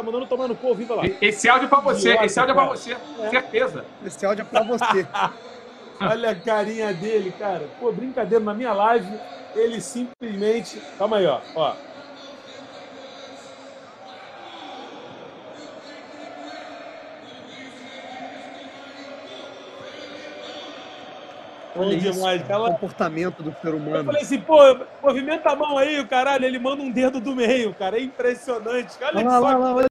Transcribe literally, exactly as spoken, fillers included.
tá mandando tomar no cu ao vivo lá. Esse áudio é pra você, Idiota, esse áudio é pra cara. você, É. certeza. Esse áudio é pra você. Olha a carinha dele, cara. Pô, brincadeira, na minha live, ele simplesmente... Calma aí, ó. ó. Bom Olha isso, demais, cara, o cara. comportamento do ser Eu humano. falei assim, pô, movimenta a mão aí, o caralho. Ele manda um dedo do meio, cara. É impressionante. Olha Olha lá, só lá, que lá, olha